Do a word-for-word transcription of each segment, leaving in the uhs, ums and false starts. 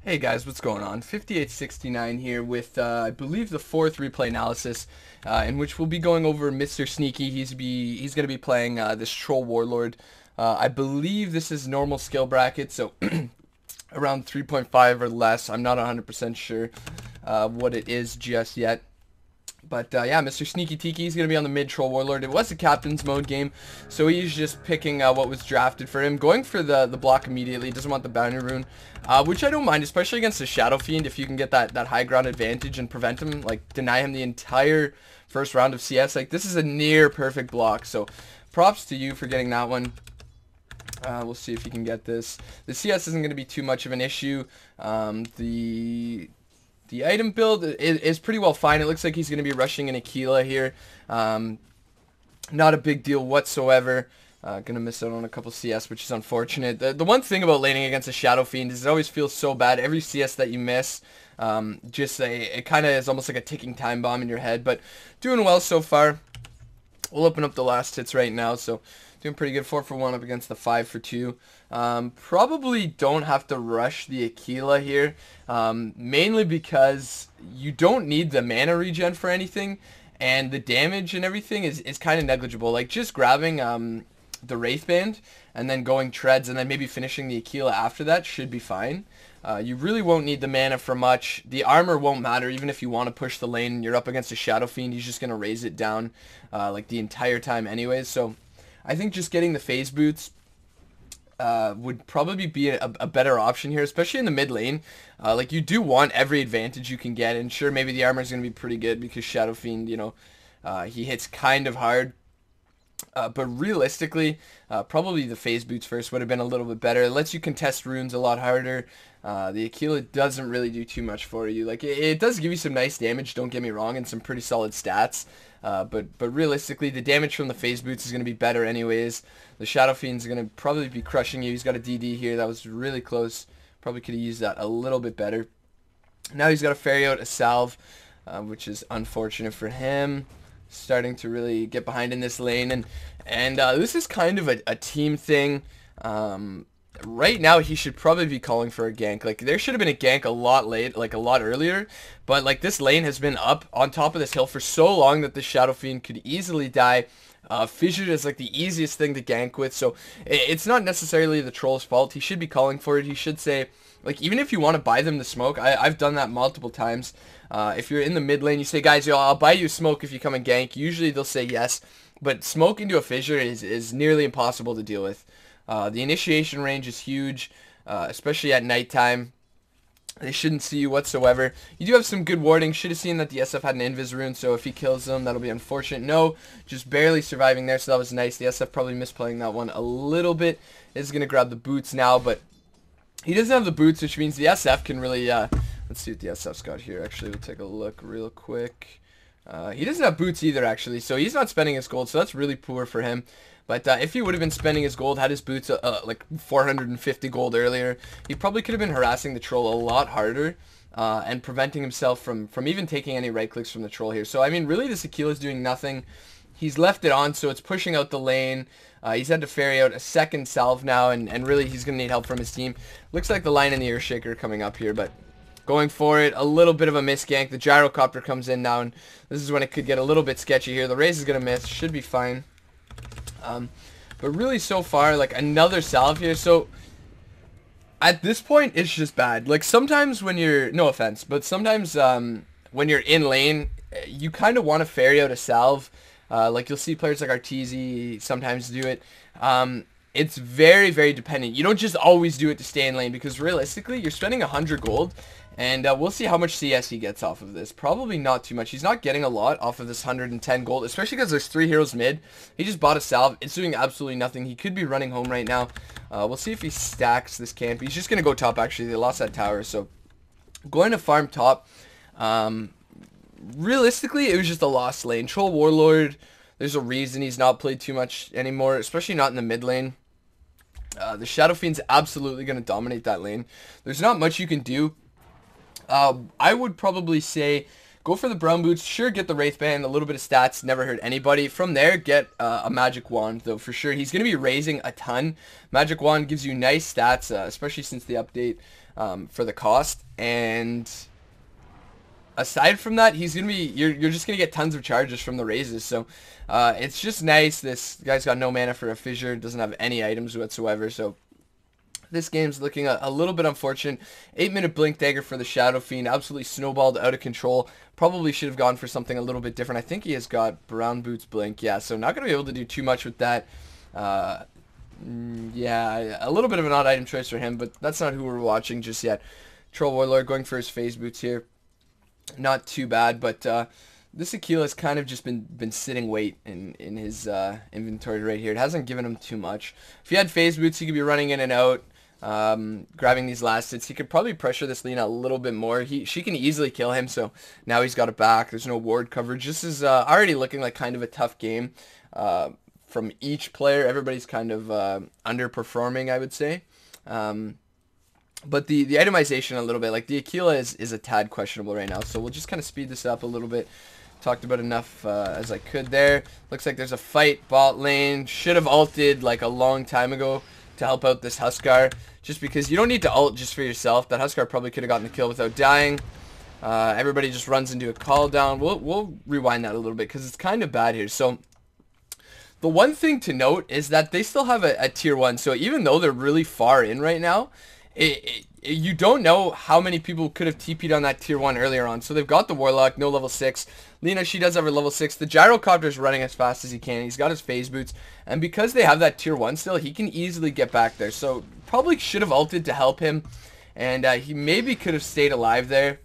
Hey guys, what's going on? fifty-eight sixty-nine here with, uh, I believe, the fourth replay analysis, uh, in which we'll be going over Mister Sneaky. He's be he's going to be playing uh, this Troll Warlord. Uh, I believe this is normal skill bracket, so around three point five or less. I'm not one hundred percent sure uh, what it is just yet. But uh, yeah, Mister Sneaky Tiki is going to be on the mid Troll Warlord. It was a captain's mode game, so he's just picking uh, what was drafted for him. Going for the, the block immediately. Doesn't want the bounty rune, uh, which I don't mind, especially against the Shadow Fiend. If you can get that, that high ground advantage and prevent him, like deny him the entire first round of C S. Like, this is a near perfect block, so props to you for getting that one. Uh, we'll see if you can get this. The C S isn't going to be too much of an issue. Um, the... The item build is, is pretty well fine. It looks like he's going to be rushing an Aquila here. Um, not a big deal whatsoever. Uh, going to miss out on a couple C S, which is unfortunate. The, the one thing about laning against a Shadow Fiend is it always feels so bad. Every C S that you miss, um, just a, it kind of is almost like a ticking time bomb in your head. But doing well so far. We'll open up the last hits right now. So doing pretty good. four for one up against the five for two. Um, probably don't have to rush the Aquila here. Um, mainly because you don't need the mana regen for anything. And the damage and everything is, is kind of negligible. Like just grabbing um, the Wraith Band and then going treads and then maybe finishing the Aquila after that should be fine. Uh, you really won't need the mana for much. The armor won't matter even if you want to push the lane and you're up against a Shadow Fiend. He's just going to raise it down uh, like the entire time anyways. So I think just getting the phase boots uh, would probably be a, a better option here, especially in the mid lane. Uh, like you do want every advantage you can get, and sure, maybe the armor is going to be pretty good because Shadow Fiend, you know, uh, he hits kind of hard. Uh, but realistically, uh, probably the phase boots first would have been a little bit better. It lets you contest runes a lot harder. Uh, the Aquila doesn't really do too much for you. Like it, it does give you some nice damage, don't get me wrong, and some pretty solid stats. Uh, but but realistically, the damage from the phase boots is going to be better anyways. The Shadow Fiend's going to probably be crushing you. He's got a D D here. That was really close. Probably could have used that a little bit better. Now he's got to ferry out a salve, uh, which is unfortunate for him. Starting to really get behind in this lane, and and uh, this is kind of a, a team thing. Um, right now he should probably be calling for a gank. Like there should have been a gank a lot late, like a lot earlier, but like this lane has been up on top of this hill for so long that the Shadow Fiend could easily die. Uh, Fissured is like the easiest thing to gank with, so it, it's not necessarily the troll's fault. He should be calling for it. He should say, like, even if you want to buy them the smoke, I, I've done that multiple times. Uh, if you're in the mid lane, you say, guys, yo, I'll buy you smoke if you come and gank. Usually they'll say yes, but smoke into a fissure is, is nearly impossible to deal with. Uh, the initiation range is huge, uh, especially at nighttime. They shouldn't see you whatsoever. You do have some good warding. Should have seen that the S F had an invis rune, so if he kills them, that'll be unfortunate. No, just barely surviving there, so that was nice. The S F probably misplaying that one a little bit. Is going to grab the boots now, but he doesn't have the boots, which means the S F can really... Uh, let's see what the S F's got here. Actually, we'll take a look real quick. Uh, he doesn't have boots either, actually, so he's not spending his gold, so that's really poor for him. But uh, if he would have been spending his gold, had his boots uh, uh, like four hundred fifty gold earlier, he probably could have been harassing the troll a lot harder uh, and preventing himself from, from even taking any right clicks from the troll here. So, I mean, really, this Aquila's doing nothing. He's left it on, so it's pushing out the lane. Uh, he's had to ferry out a second salve now, and, and really, he's going to need help from his team. Looks like the line in the Earthshaker coming up here, but... Going for it, a little bit of a miss gank. The gyrocopter comes in now, and this is when it could get a little bit sketchy here. The raise is going to miss. Should be fine. Um, but really, so far, like, another salve here. So, at this point, it's just bad. Like, sometimes when you're... No offense, but sometimes um, when you're in lane, you kind of want to ferry out a salve. Uh, like, you'll see players like Arteezy sometimes do it. Um... It's very, very dependent. You don't just always do it to stay in lane because realistically, you're spending one hundred gold, and uh, we'll see how much C S he gets off of this. Probably not too much. He's not getting a lot off of this one hundred ten gold, especially because there's three heroes mid. He just bought a salve. It's doing absolutely nothing. He could be running home right now. Uh, we'll see if he stacks this camp. He's just going to go top, actually. They lost that tower, so going to farm top. Um, realistically, it was just a lost lane. Troll Warlord, there's a reason he's not played too much anymore, especially not in the mid lane. Uh, the Shadow Fiend's absolutely going to dominate that lane. There's not much you can do. Uh, I would probably say go for the brown boots. Sure, get the Wraith Band, a little bit of stats, never hurt anybody. From there, get uh, a Magic Wand, though, for sure. He's going to be raising a ton. Magic Wand gives you nice stats, uh, especially since the update. um, for the cost. And aside from that, he's gonna be you're you're just gonna get tons of charges from the raises. So uh, it's just nice. This guy's got no mana for a fissure, doesn't have any items whatsoever. So this game's looking a, a little bit unfortunate. Eight minute blink dagger for the Shadow Fiend, absolutely snowballed out of control. Probably should have gone for something a little bit different. I think he has got Brown Boots blink. Yeah, so not gonna be able to do too much with that. Uh, yeah, a little bit of an odd item choice for him, but that's not who we're watching just yet. Troll Warlord going for his phase boots here. Not too bad, but uh, this Aquila has kind of just been been sitting weight in in his uh, inventory right here. It hasn't given him too much. If he had phase boots, he could be running in and out, um, grabbing these last hits. He could probably pressure this Lina a little bit more. He she can easily kill him, so now he's got it back. There's no ward coverage. This is uh, already looking like kind of a tough game uh, from each player. Everybody's kind of uh, underperforming, I would say. Um, But the, the itemization a little bit, like the Aquila is, is a tad questionable right now. So we'll just kind of speed this up a little bit. Talked about enough uh, as I could there. Looks like there's a fight bot lane. Should have ulted like a long time ago to help out this Huskar. Just because you don't need to ult just for yourself. That Huskar probably could have gotten the kill without dying. Uh, everybody just runs into a call down. We'll, we'll rewind that a little bit because it's kind of bad here. So the one thing to note is that they still have a, a tier one. So even though they're really far in right now, It, it, you don't know how many people could have T P'd on that tier one earlier on. So they've got the Warlock, no level six. Lina, she does have her level six. The Gyrocopter's running as fast as he can. He's got his phase boots. And because they have that tier one still, he can easily get back there. So probably should have ulted to help him. And uh, he maybe could have stayed alive there.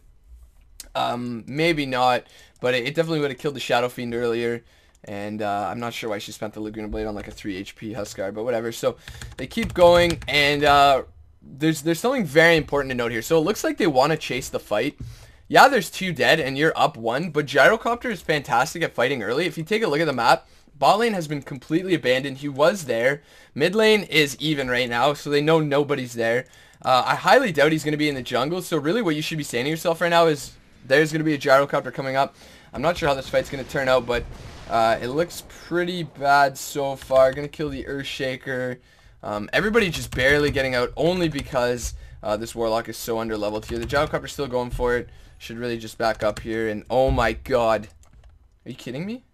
Um, maybe not. But it, it definitely would have killed the Shadow Fiend earlier. And uh, I'm not sure why she spent the Laguna Blade on like a three H P Huskar. But whatever. So they keep going. And Uh, There's there's something very important to note here. So it looks like they want to chase the fight. Yeah, there's two dead and you're up one, but Gyrocopter is fantastic at fighting early. If you take a look at the map, bot lane has been completely abandoned. He was there. Mid lane is even right now, so they know nobody's there. Uh, I highly doubt he's going to be in the jungle, so really what you should be saying to yourself right now is there's going to be a Gyrocopter coming up. I'm not sure how this fight's going to turn out, but uh, it looks pretty bad so far. Going to kill the Earthshaker. Um, everybody just barely getting out only because uh, this Warlock is so under-leveled here. The Gyrocopter's still going for it. Should really just back up here. And oh my god. Are you kidding me?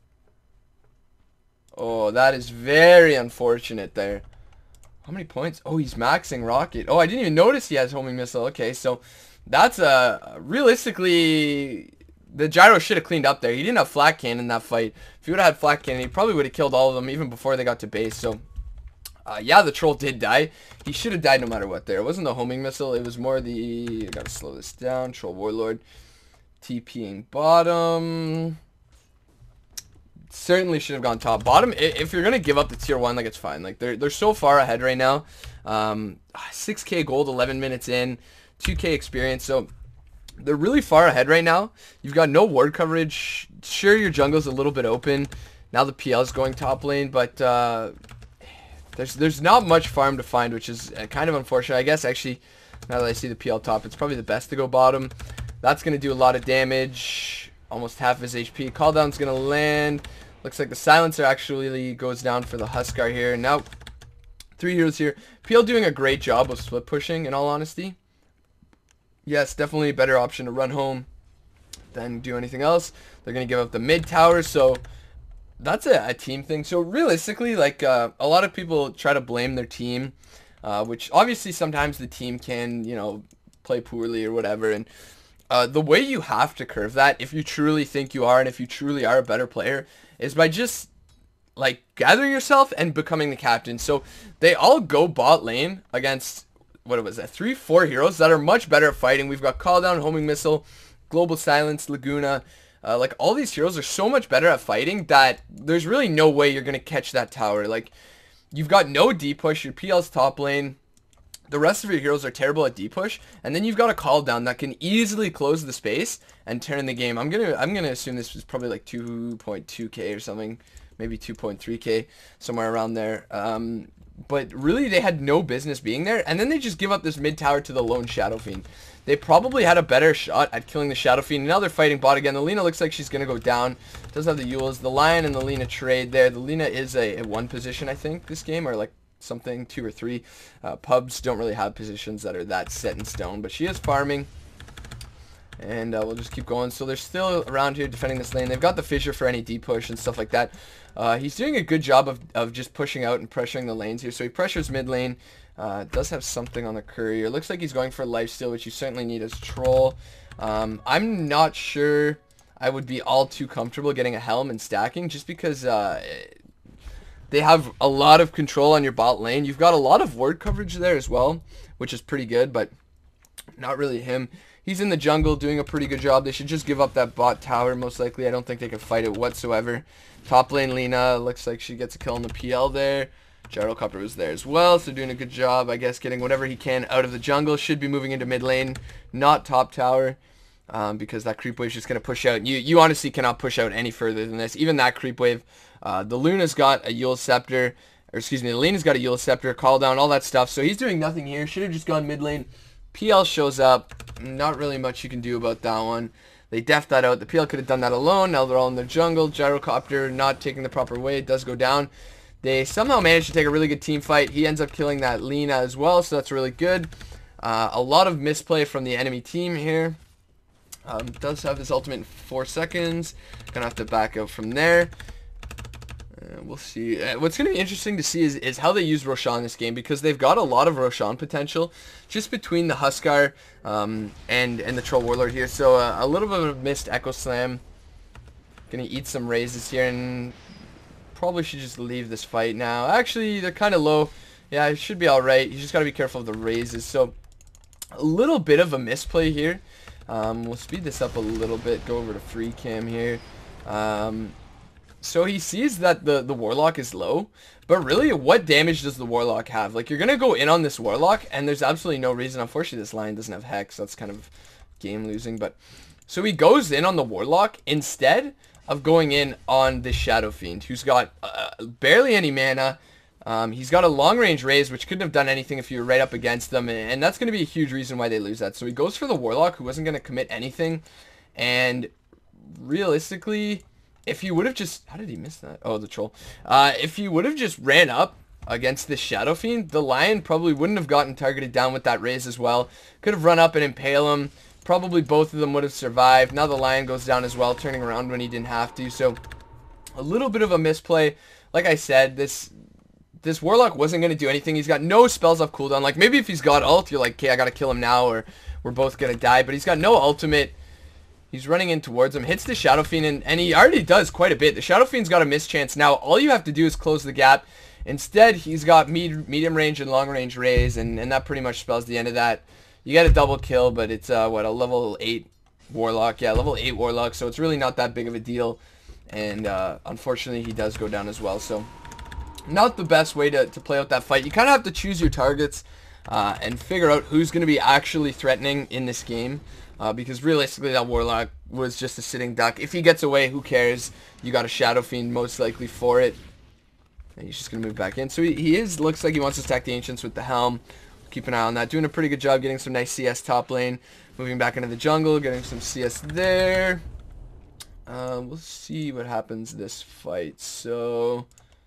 Oh, that is very unfortunate there. How many points? Oh, he's maxing Rocket. Oh, I didn't even notice he has homing missile. Okay, so that's uh, realistically... The Gyro should have cleaned up there. He didn't have Flat Cannon in that fight. If he would have had Flat Cannon, he probably would have killed all of them even before they got to base. So... Uh, yeah, the troll did die. He should have died no matter what there. It wasn't the homing missile. It was more the... I gotta slow this down. Troll Warlord. TPing bottom. Certainly should have gone top. Bottom, if you're gonna give up the tier one, like, it's fine. Like, they're, they're so far ahead right now. Um, six K gold, eleven minutes in. two K experience. So, they're really far ahead right now. You've got no ward coverage. Sure, your jungle's a little bit open. Now the P L's going top lane, but... Uh, There's there's not much farm to find, which is kind of unfortunate. I guess, actually, now that I see the P L top, it's probably the best to go bottom. That's going to do a lot of damage. Almost half his H P. Call down's going to land. Looks like the Silencer actually goes down for the Huskar here. Now, three heroes here. P L doing a great job of split pushing, in all honesty. Yes, definitely a better option to run home than do anything else. They're going to give up the mid tower, so... That's a, a team thing. So realistically, like uh, a lot of people try to blame their team, uh, which obviously sometimes the team can, you know, play poorly or whatever. And uh, the way you have to curve that, if you truly think you are and if you truly are a better player, is by just like gathering yourself and becoming the captain. So they all go bot lane against, what was that, three, four heroes that are much better at fighting. We've got Call Down, Homing Missile, Global Silence, Laguna. Uh, like, all these heroes are so much better at fighting that there's really no way you're going to catch that tower. Like, you've got no D-push, your P L's top lane. The rest of your heroes are terrible at D-push. And then you've got a call down that can easily close the space and turn the game. I'm going to I'm gonna assume this was probably like two point two K or something. Maybe two point three K, somewhere around there. Um, but really, they had no business being there. And then they just give up this mid tower to the lone Shadow Fiend. They probably had a better shot at killing the Shadow Fiend. Now they're fighting bot again. The Lina looks like she's going to go down. Does have the Yules. The Lion and the Lina trade there. The Lina is a, a one position, I think, this game. Or like something, two or three. Uh, pubs don't really have positions that are that set in stone, but she is farming. And uh, we'll just keep going. So they're still around here defending this lane. They've got the Fissure for any deep push and stuff like that. Uh, he's doing a good job of, of just pushing out and pressuring the lanes here. So he pressures mid lane. Uh, does have something on the courier. Looks like he's going for lifesteal, which you certainly need as troll. Um, I'm not sure I would be all too comfortable getting a helm and stacking, just because uh, they have a lot of control on your bot lane. You've got a lot of ward coverage there as well, which is pretty good, but not really him. He's in the jungle doing a pretty good job. They should just give up that bot tower most likely. I don't think they can fight it whatsoever. Top lane Lina looks like she gets a kill on the P L there. Gyrocopter was there as well, so doing a good job, I guess, getting whatever he can out of the jungle. Should be moving into mid lane, not top tower, um, because that creep wave is just going to push out. You you honestly cannot push out any further than this. Even that creep wave. Uh, the Luna's got a Yule Scepter, or excuse me, the Lina's got a Yule Scepter, call down, all that stuff. So he's doing nothing here. Should have just gone mid lane. P L shows up. Not really much you can do about that one. They deft that out. The P L could have done that alone. Now they're all in the jungle. Gyrocopter not taking the proper way. It does go down. They somehow managed to take a really good team fight. He ends up killing that Lina as well, so that's really good. Uh, a lot of misplay from the enemy team here. Um, does have his ultimate in four seconds. Gonna have to back out from there. Uh, we'll see. Uh, what's going to be interesting to see is, is how they use Roshan this game, because they've got a lot of Roshan potential just between the Huskar um, and, and the Troll Warlord here. So uh, a little bit of a missed Echo Slam. Going to eat some raises here, and probably should just leave this fight now. Actually, they're kind of low. Yeah, it should be alright. You just got to be careful of the raises. So a little bit of a misplay here. Um, we'll speed this up a little bit. Go over to free cam here. Um... So he sees that the, the Warlock is low, but really what damage does the Warlock have? Like, you're going to go in on this Warlock, and there's absolutely no reason. Unfortunately, this line doesn't have Hex. That's kind of game losing. But so he goes in on the Warlock instead of going in on this Shadow Fiend, who's got uh, barely any mana. Um, he's got a long range raise, which couldn't have done anything if you were right up against them, and that's going to be a huge reason why they lose that. So he goes for the Warlock, who wasn't going to commit anything, and realistically, if he would have just... How did he miss that? Oh, the troll. Uh, if he would have just ran up against this Shadow Fiend, the Lion probably wouldn't have gotten targeted down with that raise as well. Could have run up and impale him. Probably both of them would have survived. Now the Lion goes down as well, turning around when he didn't have to. So, a little bit of a misplay. Like I said, this... This Warlock wasn't going to do anything. He's got no spells off cooldown. Like, maybe if he's got ult, you're like, okay, I got to kill him now, or we're both going to die. But he's got no ultimate. He's running in towards him, hits the Shadow Fiend, and, and he already does quite a bit. The Shadow Fiend's got a mischance. Now, all you have to do is close the gap. Instead, he's got med medium range and long range raise, and, and that pretty much spells the end of that. You get a double kill, but it's, uh, what, a level eight Warlock? Yeah, level eight Warlock, so it's really not that big of a deal. And, uh, unfortunately, he does go down as well, so not the best way to, to play out that fight. You kind of have to choose your targets uh, and figure out who's going to be actually threatening in this game. Uh, because realistically, that Warlock was just a sitting duck. If he gets away, who cares? You got a Shadow Fiend most likely for it. And he's just going to move back in. So he, he is, looks like he wants to stack the Ancients with the Helm. Keep an eye on that. Doing a pretty good job getting some nice C S top lane. Moving back into the jungle, getting some C S there. Uh, we'll see what happens this fight. So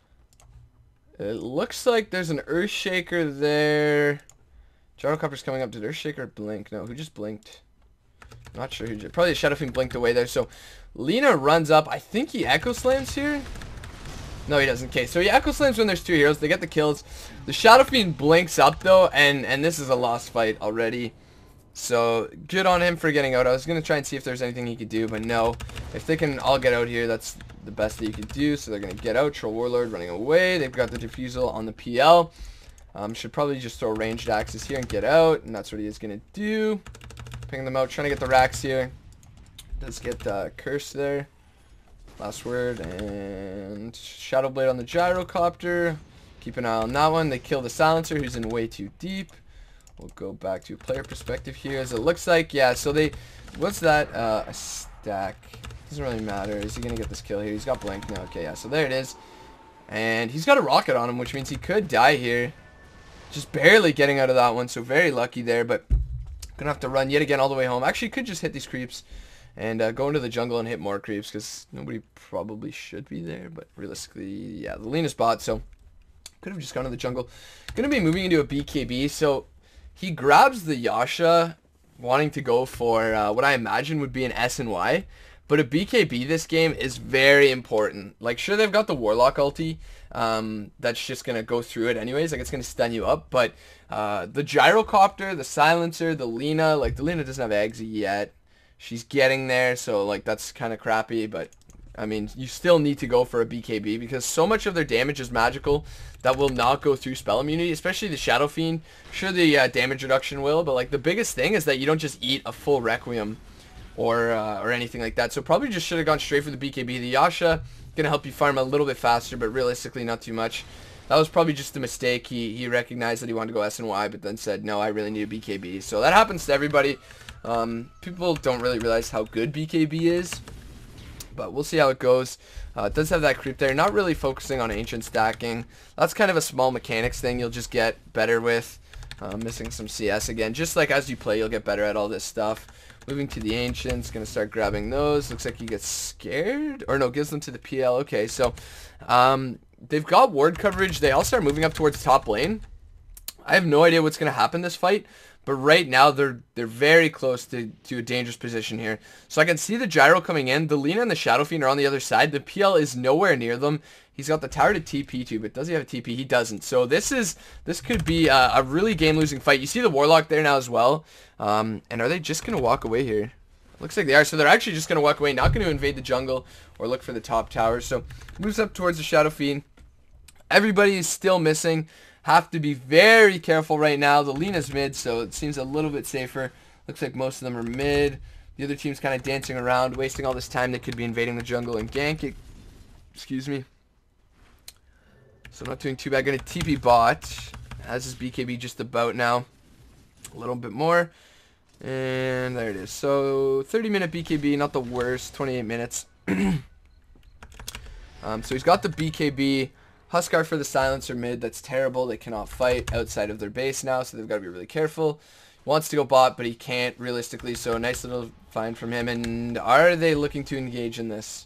it looks like there's an Earthshaker there. Gyrocopter's coming up. Did Earthshaker blink? No, who just blinked? Not sure who just... Probably the Shadow Fiend blinked away there. So Lina runs up. I think he Echo Slams here. No, he doesn't. Okay, so he Echo Slams when there's two heroes. They get the kills. The Shadow Fiend blinks up, though, and, and this is a lost fight already. So good on him for getting out. I was going to try and see if there's anything he could do, but no. If they can all get out here, that's the best that you could do. So they're going to get out. Troll Warlord running away. They've got the Diffusal on the P L. Um, should probably just throw ranged axes here and get out, and that's what he is going to do. Picking them out, trying to get the racks here. Does get uh, Curse there. Last word, and Shadow Blade on the Gyrocopter. Keep an eye on that one. They kill the Silencer, who's in way too deep. We'll go back to player perspective here, as it looks like. Yeah, so they... What's that? Uh, a stack. Doesn't really matter. Is he going to get this kill here? He's got Blink now. Okay, yeah, so there it is. And he's got a rocket on him, which means he could die here. Just barely getting out of that one, so very lucky there, but... Gonna have to run yet again all the way home. Actually, could just hit these creeps and uh, go into the jungle and hit more creeps, because nobody probably should be there. But realistically, yeah, the Lina's bot, so Could have just gone to the jungle. Going to be moving into a B K B, so he grabs the Yasha, wanting to go for uh, what I imagine would be an S and Y. But a B K B this game is very important. Like, sure, they've got the Warlock ulti. Um, that's just going to go through it anyways. Like, it's going to stun you up. But uh, the Gyrocopter, the Silencer, the Lina. Like, the Lina doesn't have eggs yet. She's getting there. So, like, that's kind of crappy. But, I mean, you still need to go for a B K B. Because so much of their damage is magical that will not go through spell immunity. Especially the Shadow Fiend. Sure, the uh, damage reduction will. But, like, the biggest thing is that you don't just eat a full Requiem. Or, uh, or anything like that. So probably just should have gone straight for the B K B. The Yasha going to help you farm a little bit faster, but realistically not too much. That was probably just a mistake. He, he recognized that he wanted to go S and Y, but then said, no, I really need a B K B. So that happens to everybody. Um, people don't really realize how good B K B is, but we'll see how it goes. Uh, it does have that creep there. Not really focusing on ancient stacking. That's kind of a small mechanics thing you'll just get better with. Uh, missing some C S again. Just like as you play, you'll get better at all this stuff. Moving to the Ancients, going to start grabbing those. Looks like he gets scared. Or no, gives them to the P L. Okay, so um, they've got ward coverage. They all start moving up towards top lane. I have no idea what's going to happen this fight. But right now, they're they're very close to, to a dangerous position here. So I can see the Gyro coming in. The Lina and the Shadow Fiend are on the other side. The P L is nowhere near them. He's got the tower to T P to, but does he have a T P? He doesn't. So this is this could be a, a really game-losing fight. You see the Warlock there now as well. Um, and are they just going to walk away here? Looks like they are. So they're actually just going to walk away, not going to invade the jungle or look for the top tower. So moves up towards the Shadow Fiend. Everybody is still missing. Have to be very careful right now. The Lina's mid, so it seems a little bit safer. Looks like most of them are mid. The other team's kind of dancing around, wasting all this time. They could be invading the jungle and gank it. Excuse me. So not doing too bad. Going to T P bot. Has his B K B just about now. A little bit more. And there it is. So thirty minute B K B, not the worst. twenty-eight minutes. um, so he's got the B K B. Huskar for the Silencer mid. That's terrible. They cannot fight outside of their base now, so they've got to be really careful. Wants to go bot, but he can't realistically, so nice little find from him. And are they looking to engage in this?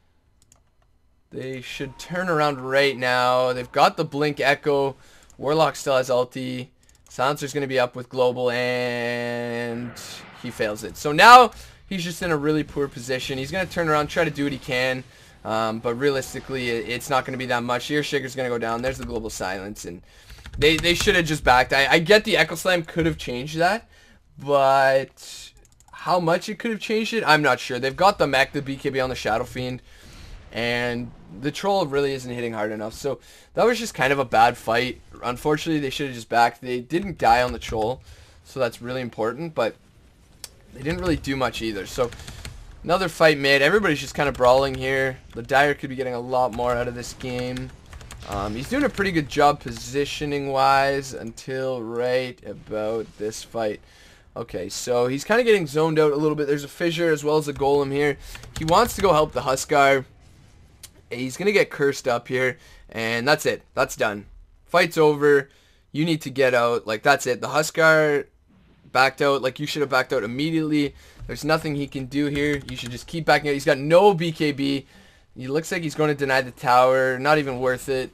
They should turn around right now. They've got the Blink Echo. Warlock still has ulti. Silencer's going to be up with Global, and he fails it. So now he's just in a really poor position. He's going to turn around, try to do what he can. Um, but realistically, it, it's not going to be that much. Earshaker's going to go down. There's the Global Silence, and they, they should have just backed. I, I get the Echo Slam could have changed that, but how much it could have changed it, I'm not sure. They've got the mech, the B K B on the Shadow Fiend, and the Troll really isn't hitting hard enough. So that was just kind of a bad fight. Unfortunately, they should have just backed. They didn't die on the Troll, so that's really important, but they didn't really do much either. So another fight mid. Everybody's just kind of brawling here. The Dire could be getting a lot more out of this game. Um, he's doing a pretty good job positioning-wise until right about this fight. Okay, so he's kind of getting zoned out a little bit. There's a Fissure as well as a Golem here. He wants to go help the Huskar. He's going to get cursed up here, and that's it. That's done. Fight's over. You need to get out. Like, that's it. The Huskar backed out. Like, you should have backed out immediately. There's nothing he can do here. You should just keep backing out. He's got no B K B. He looks like he's going to deny the tower. Not even worth it.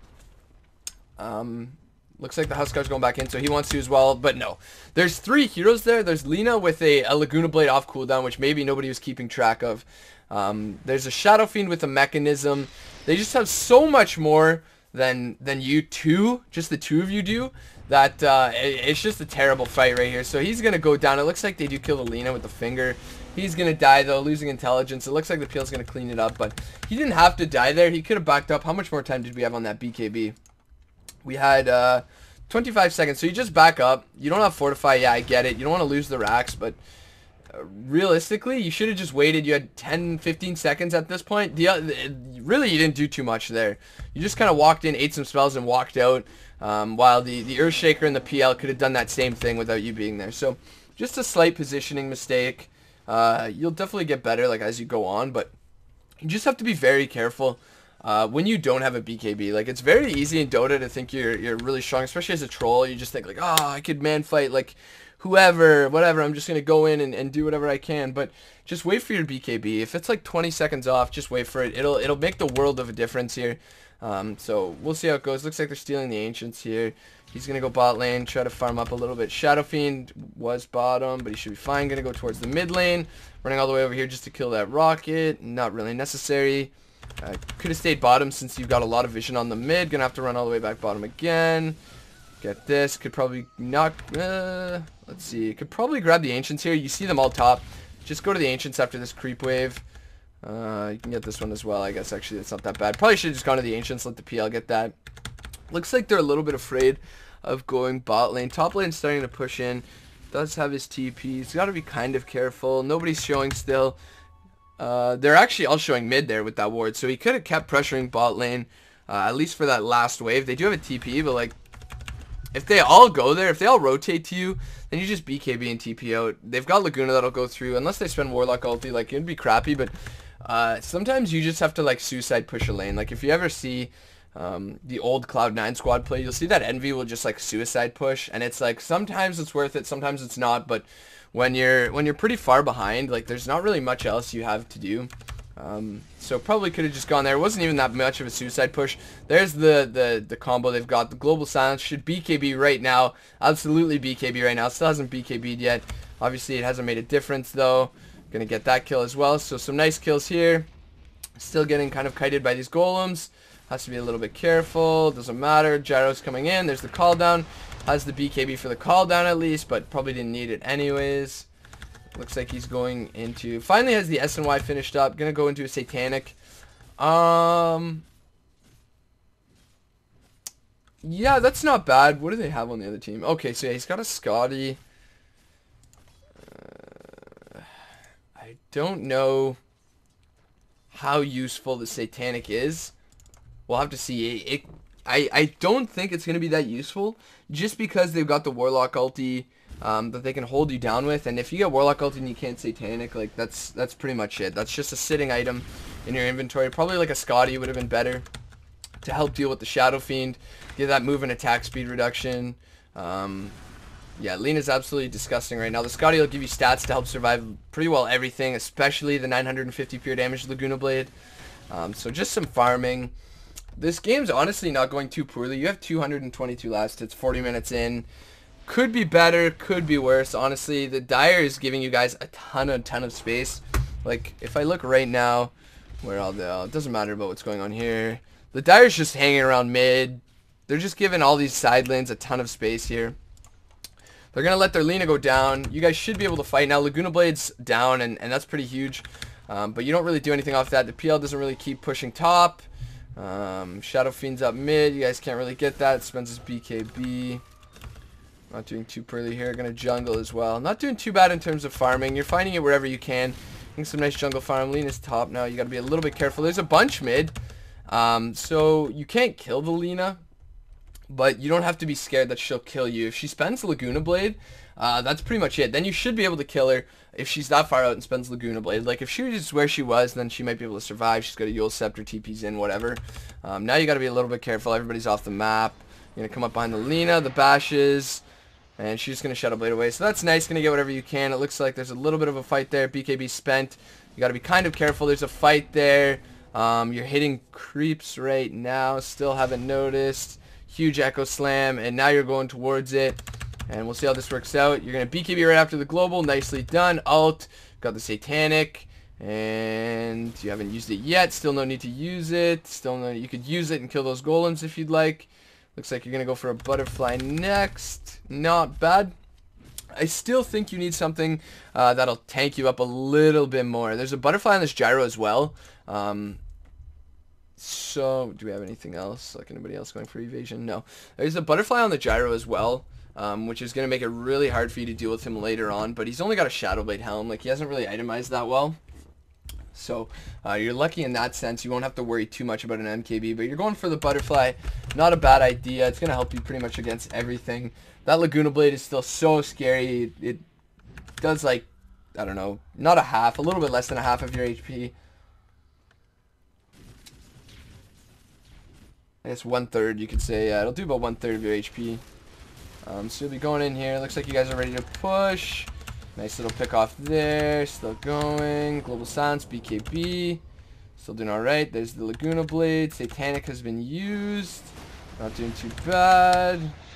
Um, looks like the Huskar's going back in, so he wants to as well. But no. There's three heroes there. There's Lina with a, a Laguna Blade off cooldown, which maybe nobody was keeping track of. Um, there's a Shadow Fiend with a mechanism. They just have so much more than than you two, just the two of you do, that uh, it, it's just a terrible fight right here. So he's going to go down. It looks like they do kill the Lina with the finger. He's going to die, though, losing intelligence. It looks like the Peel's going to clean it up, but he didn't have to die there. He could have backed up. How much more time did we have on that B K B? We had uh, twenty-five seconds, so you just back up. You don't have Fortify. Yeah, I get it. You don't want to lose the racks, but uh, realistically, you should have just waited. You had ten, fifteen seconds at this point. The, uh, really, you didn't do too much there. You just kind of walked in, ate some spells, and walked out, um, while the, the Earthshaker and the P L could have done that same thing without you being there. So just a slight positioning mistake. Uh, you'll definitely get better like as you go on, but you just have to be very careful uh, when you don't have a B K B. Like, it's very easy in Dota to think you're you're really strong, especially as a troll. You just think like, oh, I could man fight. Like, whoever, whatever. I'm just going to go in and, and do whatever I can. But just wait for your B K B. If it's like twenty seconds off, just wait for it. It'll it'll make the world of a difference here. Um, so we'll see how it goes. Looks like they're stealing the Ancients here. He's going to go bot lane, try to farm up a little bit. Shadow Fiend was bottom, but he should be fine. Going to go towards the mid lane. Running all the way over here just to kill that rocket. Not really necessary. Uh, could have stayed bottom since you've got a lot of vision on the mid. Going to have to run all the way back bottom again. Get this. Could probably knock... Uh, let's see. Could probably grab the Ancients here. You see them all top. Just go to the Ancients after this creep wave. Uh, you can get this one as well. I guess actually it's not that bad. Probably should have just gone to the Ancients. Let the P L get that. Looks like they're a little bit afraid of going bot lane. Top lane starting to push in. Does have his T P. He's got to be kind of careful. Nobody's showing still. Uh, they're actually all showing mid there with that ward. So he could have kept pressuring bot lane. Uh, at least for that last wave. They do have a T P. But like, if they all go there, if they all rotate to you, then you just B K B and T P out. They've got Laguna that'll go through. Unless they spend Warlock ulti. Like, it'd be crappy. But uh, sometimes you just have to like suicide push a lane. Like, if you ever see... Um, the old Cloud nine squad play, you'll see that Envy will just like suicide push, and it's like sometimes it's worth it, sometimes it's not. But when you're when you're pretty far behind, like there's not really much else you have to do. Um, so probably could have just gone there. It wasn't even that much of a suicide push. There's the the the combo they've got. The Global Silence should B K B right now. Absolutely B K B right now. Still hasn't B K B'd yet. Obviously it hasn't made a difference though. Gonna get that kill as well. So some nice kills here. Still getting kind of kited by these golems. Has to be a little bit careful. Doesn't matter. Gyro's coming in. There's the call down. Has the B K B for the call down at least, but probably didn't need it anyways. Looks like he's going into... Finally has the S N Y finished up. Gonna go into a Satanic. Um... Yeah, that's not bad. What do they have on the other team? Okay, so yeah, he's got a Scotty. Uh, I don't know how useful the Satanic is. We'll have to see. It, it, I, I don't think it's going to be that useful just because they've got the Warlock ulti um, that they can hold you down with. And if you get Warlock ulti and you can't Satanic, like that's that's pretty much it. That's just a sitting item in your inventory. Probably like a Scotty would have been better to help deal with the Shadow Fiend. Give that move and attack speed reduction. Um, yeah, Lena's absolutely disgusting right now. The Scotty will give you stats to help survive pretty well everything, especially the nine hundred fifty pure damage Laguna Blade. Um, so just some farming. This game's honestly not going too poorly. You have two hundred twenty-two last hits, forty minutes in. Could be better, could be worse. Honestly, the Dire is giving you guys a ton, a ton of space. Like, if I look right now, where all the, it doesn't matter about what's going on here. The Dire's just hanging around mid. They're just giving all these side lanes a ton of space here. They're going to let their Lina go down. You guys should be able to fight. Now, Laguna Blade's down, and, and that's pretty huge. Um, but you don't really do anything off that. The P L doesn't really keep pushing top. Um, Shadow Fiend's up mid. You guys can't really get that. Spends his B K B. Not doing too poorly here. Gonna jungle as well. Not doing too bad in terms of farming. You're finding it wherever you can. Getting some nice jungle farm. Lena's top now. You gotta be a little bit careful. There's a bunch mid. Um, so you can't kill the Lina. But you don't have to be scared that she'll kill you. If she spends Laguna Blade, uh, that's pretty much it. Then you should be able to kill her if she's that far out and spends Laguna Blade. Like, if she was where she was, then she might be able to survive. She's got a Yule Scepter, T P's in, whatever. Um, now you got to be a little bit careful. Everybody's off the map. You're going to come up behind the Lina, the bashes, and she's just going to Shadow Blade away. So that's nice. Going to get whatever you can. It looks like there's a little bit of a fight there. B K B spent. You got to be kind of careful. There's a fight there. Um, you're hitting creeps right now. Still haven't noticed. Huge Echo Slam, and now you're going towards it. And we'll see how this works out. You're going to B K B right after the global. Nicely done. Ult. Got the Satanic. And you haven't used it yet. Still no need to use it. Still no, you could use it and kill those golems if you'd like. Looks like you're going to go for a butterfly next. Not bad. I still think you need something uh, that'll tank you up a little bit more. There's a butterfly on this gyro as well. Um, so, do we have anything else? Like anybody else going for evasion? No. There's a butterfly on the gyro as well. Um, which is going to make it really hard for you to deal with him later on. But he's only got a Shadow Blade helm. Like, he hasn't really itemized that well. So, uh, you're lucky in that sense. You won't have to worry too much about an M K B. But you're going for the butterfly. Not a bad idea. It's going to help you pretty much against everything. That Laguna Blade is still so scary. It, it does, like, I don't know, not a half. A little bit less than a half of your H P. I guess one-third, you could say. Yeah, it'll do about one-third of your H P. Um, so you'll be going in here. Looks like you guys are ready to push. Nice little pick off there. Still going. Global Silence, B K B. Still doing alright. There's the Laguna Blade. Satanic has been used. Not doing too bad.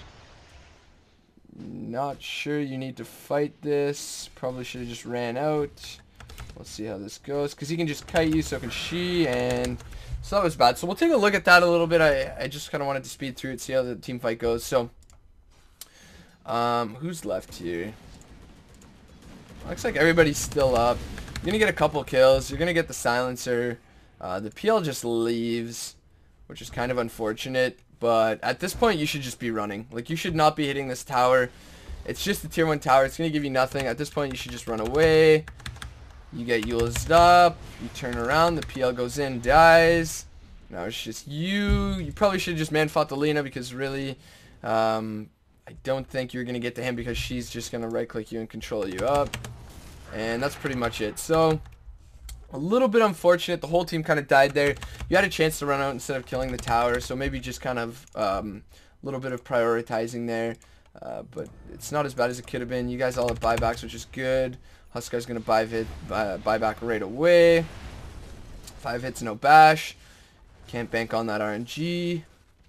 Not sure you need to fight this. Probably should have just ran out. Let's see how this goes. Because he can just kite you, so can she. And so that was bad. So we'll take a look at that a little bit. I, I just kind of wanted to speed through it, see how the team fight goes. So, um, who's left here? Looks like everybody's still up. You're going to get a couple kills. You're going to get the silencer. Uh, the P L just leaves, which is kind of unfortunate. But at this point, you should just be running. Like, you should not be hitting this tower. It's just a tier one tower. It's going to give you nothing. At this point, you should just run away. You get used up. You turn around. The P L goes in, dies. Now it's just you. You probably should have just man-fought the Lena because really, um, I don't think you're going to get to him because she's just going to right-click you and control you up. And that's pretty much it. So, a little bit unfortunate. The whole team kind of died there. You had a chance to run out instead of killing the tower. So maybe just kind of um, a little bit of prioritizing there. Uh, but it's not as bad as it could have been. You guys all have buybacks, which is good. Huskar's going to buy, hit, buy, buy back right away. Five hits, no bash. Can't bank on that R N G.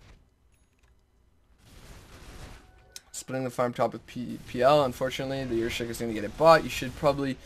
Splitting the farm top with P PL. Unfortunately, the Urshik is going to get it bought. You should probably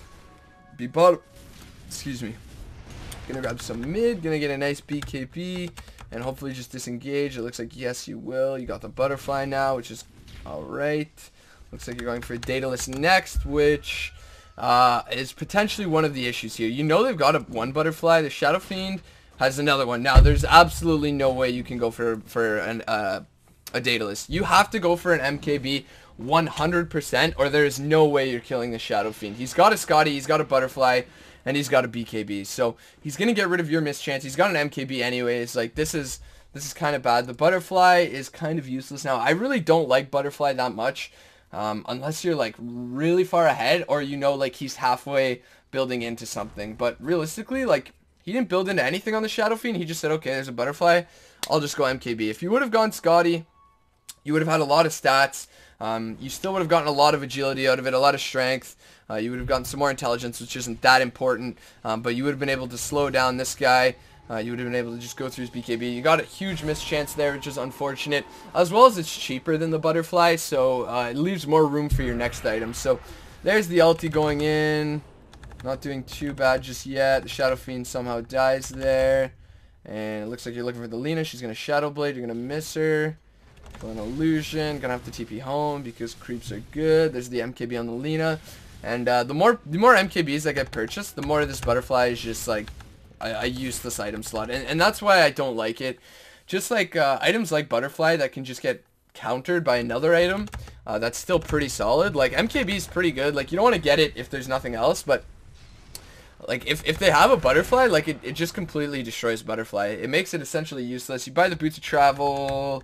be bought. Excuse me. Gonna grab some mid. Gonna get a nice B K B. And hopefully just disengage. It looks like yes, you will. You got the butterfly now, which is alright. Looks like you're going for a Daedalus next, which uh, is potentially one of the issues here. You know they've got a one butterfly. The Shadow Fiend has another one. Now, there's absolutely no way you can go for, for an, uh, a Daedalus. You have to go for an M K B one hundred percent, or there is no way you're killing the Shadow Fiend. He's got a Scotty, he's got a butterfly, and he's got a B K B. So he's gonna get rid of your mischance. He's got an M K B anyways. Like this is this is kind of bad. The butterfly is kind of useless now. I really don't like butterfly that much, um, unless you're like really far ahead or you know like he's halfway building into something. But realistically, like he didn't build into anything on the Shadow Fiend. He just said, okay, there's a butterfly. I'll just go M K B. If you would have gone Scotty, you would have had a lot of stats. Um, you still would have gotten a lot of agility out of it, a lot of strength. Uh, you would have gotten some more intelligence, which isn't that important. Um, but you would have been able to slow down this guy. Uh, you would have been able to just go through his B K B. You got a huge mischance there, which is unfortunate. As well as it's cheaper than the butterfly, so uh, it leaves more room for your next item. So there's the ulti going in. Not doing too bad just yet. The Shadow Fiend somehow dies there. And it looks like you're looking for the Lena. She's going to Shadow Blade. You're going to miss her. An illusion. Gonna have to T P home because creeps are good. There's the M K B on the Lena. And uh, the more the more M K Bs that get purchased, the more this butterfly is just like a, a useless item slot. And, and that's why I don't like it. Just like uh, items like butterfly that can just get countered by another item, uh, that's still pretty solid. Like M K B is pretty good. Like you don't want to get it if there's nothing else, but like if, if they have a butterfly, like it, it just completely destroys butterfly. It makes it essentially useless. You buy the Boots of Travel.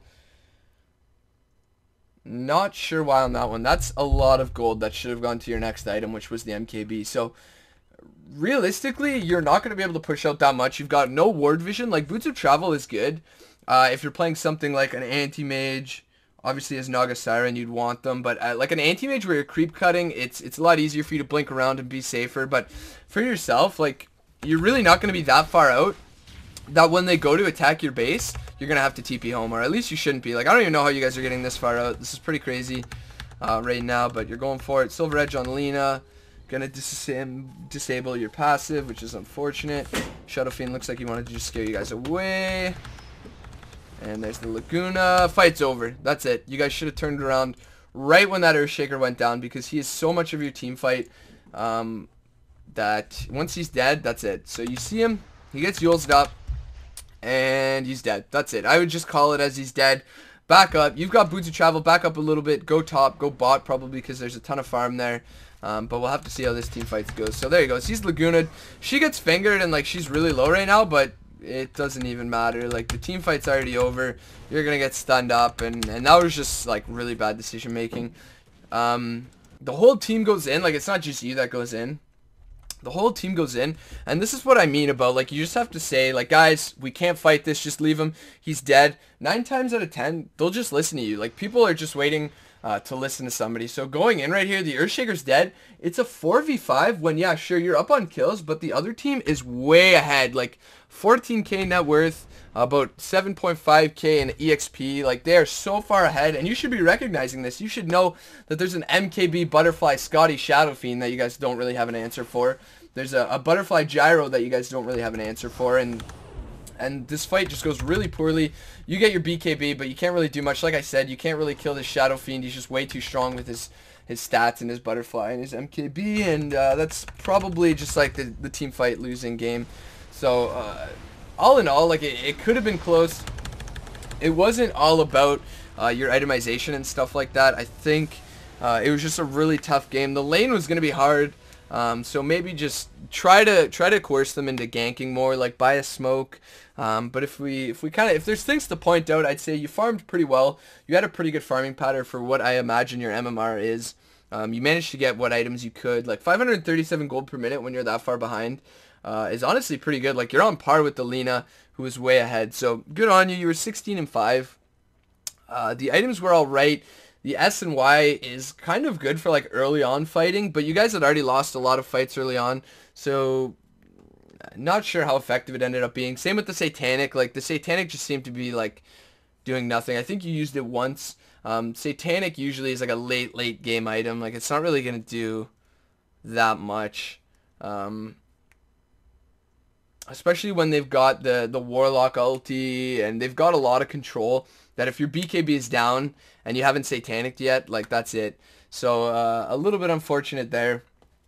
Not sure why on that one. That's a lot of gold that should have gone to your next item, which was the M K B. So realistically, you're not going to be able to push out that much. You've got no ward vision. Like Boots of Travel is good. Uh, if you're playing something like an anti-mage, obviously as Naga Siren, you'd want them. But uh, like an anti-mage where you're creep cutting, it's it's a lot easier for you to blink around and be safer. But for yourself, like you're really not going to be that far out that when they go to attack your base, you're going to have to T P home, or at least you shouldn't be. Like, I don't even know how you guys are getting this far out. This is pretty crazy uh, right now, but you're going for it. Silver Edge on Lena. Going to dis disable your passive, which is unfortunate. Shadow Fiend looks like he wanted to just scare you guys away. And there's the Laguna. Fight's over. That's it. You guys should have turned around right when that Earthshaker went down because he is so much of your team fight um, that once he's dead, that's it. So you see him. He gets Yulesed up. And he's dead. That's it. I would just call it as he's dead. Back up. You've got Boots of Travel. Back up a little bit. Go top. Go bot probably because there's a ton of farm there. Um, but we'll have to see how this team fight goes. So there you go. He's Laguna'd. She gets fingered and like she's really low right now. But it doesn't even matter. Like the team fight's already over. You're going to get stunned up. And, and that was just like really bad decision making. Um, the whole team goes in. Like it's not just you that goes in. the whole team goes in, and this is what I mean about, like, you just have to say, like, guys, we can't fight this, just leave him, he's dead. Nine times out of ten, they'll just listen to you. Like, people are just waiting uh, to listen to somebody. So going in right here, the Earthshaker's dead. It's a four v five when, yeah, sure, you're up on kills, but the other team is way ahead. Like, fourteen K net worth, about seven point five K in E X P. Like, they are so far ahead, and you should be recognizing this. You should know that there's an M K B Butterfly Scotty Shadow Fiend that you guys don't really have an answer for. There's a, a Butterfly Gyro that you guys don't really have an answer for, and and this fight just goes really poorly. You get your B K B, but you can't really do much. Like I said, you can't really kill this Shadow Fiend. He's just way too strong with his his stats and his Butterfly and his M K B, and uh, that's probably just like the, the team fight losing game. So, uh, all in all, like, it, it could have been close. It wasn't all about uh, your itemization and stuff like that. I think uh, it was just a really tough game. The lane was going to be hard, um, so maybe just try to try to coerce them into ganking more, like buy a smoke. Um, but if we if we kind of if there's things to point out, I'd say you farmed pretty well. You had a pretty good farming pattern for what I imagine your M M R is. Um, you managed to get what items you could, like five hundred thirty-seven gold per minute when you're that far behind. Uh, is honestly pretty good. Like, you're on par with the Lena, who was way ahead. So good on you. You were sixteen and five. Uh, the items were all right. The S and Y is kind of good for like early on fighting, but you guys had already lost a lot of fights early on, so not sure how effective it ended up being. Same with the Satanic. Like, the Satanic just seemed to be like doing nothing. I think you used it once. Um, Satanic usually is like a late late game item. Like, it's not really gonna do that much. Um, Especially when they've got the, the Warlock ulti, and they've got a lot of control, that if your B K B is down and you haven't Satanic yet, like, that's it. So, uh, a little bit unfortunate there.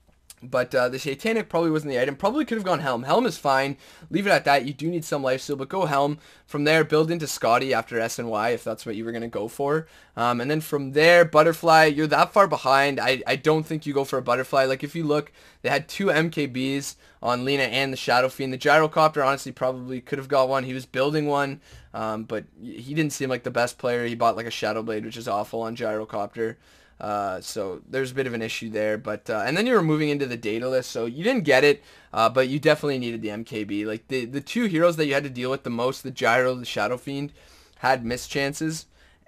But uh, the Satanic probably wasn't the item. Probably could have gone Helm. Helm is fine. Leave it at that. You do need some lifesteal, but go Helm. From there, build into Scotty after S and Y if that's what you were going to go for. Um, and then from there, Butterfly, you're that far behind. I, I don't think you go for a Butterfly. Like, if you look, they had two M K Bs on Lena and the Shadow Fiend. The Gyrocopter, honestly, probably could have got one. He was building one, um, but he didn't seem like the best player. He bought like a Shadow Blade, which is awful on Gyrocopter. Uh, so there's a bit of an issue there, but uh, and then you were moving into the data list, so you didn't get it, uh, but you definitely needed the M K B. Like, the the two heroes that you had to deal with the most, the Gyro, the Shadow Fiend, had missed chances,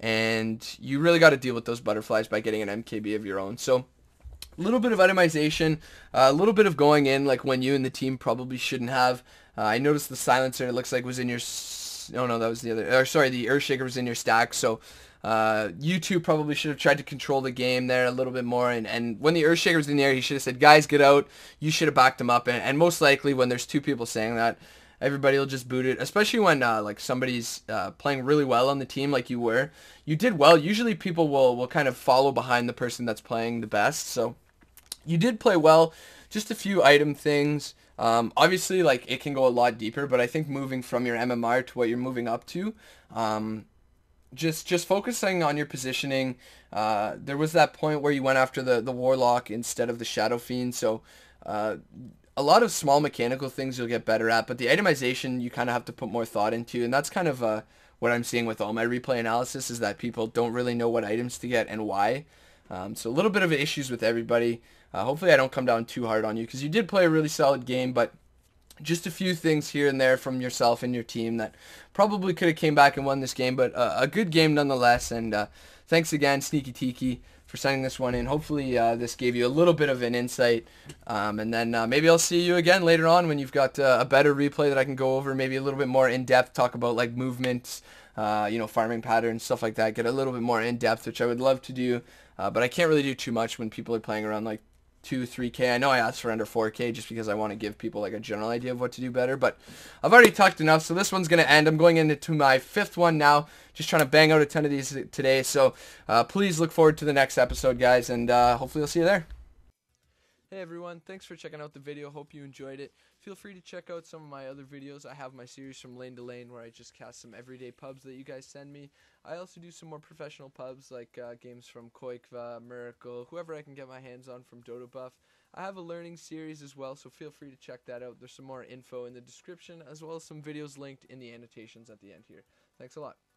and you really got to deal with those butterflies by getting an M K B of your own. So a little bit of itemization, uh, a little bit of going in like when you and the team probably shouldn't have. Uh, I noticed the silencer, it looks like, was in your s no no that was the other, or sorry, the Earthshaker was in your stack. So Uh, you two probably should have tried to control the game there a little bit more, and, and when the Earthshaker was in the air, he should have said, guys, get out. You should have backed him up, and, and most likely when there's two people saying that, everybody will just boot it, especially when uh, like somebody's uh, playing really well on the team like you were. You did well. Usually people will, will kind of follow behind the person that's playing the best, so you did play well. Just a few item things. Um, obviously, like, it can go a lot deeper, but I think moving from your M M R to what you're moving up to, um, Just just focusing on your positioning. Uh, there was that point where you went after the, the Warlock instead of the Shadow Fiend. So uh, a lot of small mechanical things you'll get better at. But the itemization you kind of have to put more thought into. And that's kind of uh, what I'm seeing with all my replay analysis, is that people don't really know what items to get and why. Um, so a little bit of issues with everybody. Uh, hopefully I don't come down too hard on you, because you did play a really solid game. But just a few things here and there from yourself and your team that probably could have came back and won this game, but uh, a good game nonetheless. And uh, thanks again, Sneaky Tiki, for sending this one in. Hopefully uh, this gave you a little bit of an insight, um, and then uh, maybe I'll see you again later on when you've got uh, a better replay that I can go over, maybe a little bit more in depth, talk about like movements, uh, you know, farming patterns, stuff like that. Get a little bit more in depth, which I would love to do, uh, but I can't really do too much when people are playing around like two, three K. I know I asked for under four K just because I want to give people like a general idea of what to do better, but I've already talked enough, so this one's going to end. I'm going into my fifth one now, just trying to bang out a ton of these today, so uh, please look forward to the next episode, guys, and uh, hopefully I'll see you there. Hey everyone, thanks for checking out the video. Hope you enjoyed it. Feel free to check out some of my other videos. I have my series From Lane to Lane, where I just cast some everyday pubs that you guys send me. I also do some more professional pubs, like uh, games from Koikva, Miracle, whoever I can get my hands on from Dodobuff. I have a learning series as well, so feel free to check that out. There's some more info in the description, as well as some videos linked in the annotations at the end here. Thanks a lot.